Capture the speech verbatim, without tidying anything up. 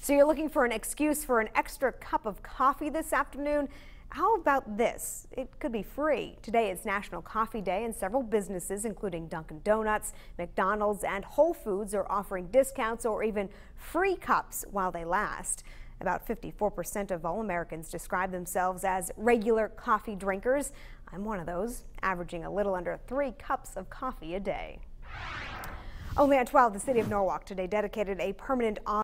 So you're looking for an excuse for an extra cup of coffee this afternoon? How about this? It could be free. Today is National Coffee Day, and several businesses, including Dunkin' Donuts, McDonald's, and Whole Foods, are offering discounts or even free cups while they last. About fifty-four percent of all Americans describe themselves as regular coffee drinkers. I'm one of those, averaging a little under three cups of coffee a day. Only at twelve, the city of Norwalk today dedicated a permanent